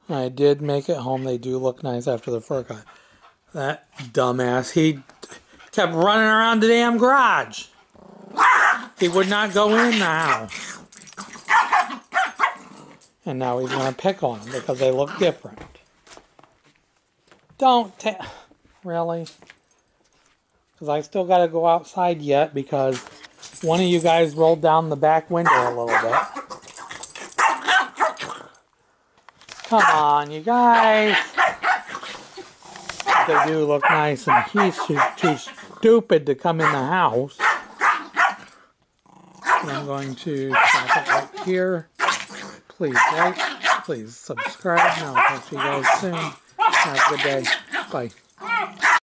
I did make it home. They do look nice after the fur cut. That dumbass, he kept running around the damn garage. He would not go in the house. And now he's going to pick on them because they look different. Really? Because I still got to go outside yet because one of you guys rolled down the back window a little bit. Come on, you guys. They do look nice, and he's too stupid to come in the house. And I'm going to stop it right here. Please like, please subscribe, and I'll talk to you guys soon. Have a good day. Bye.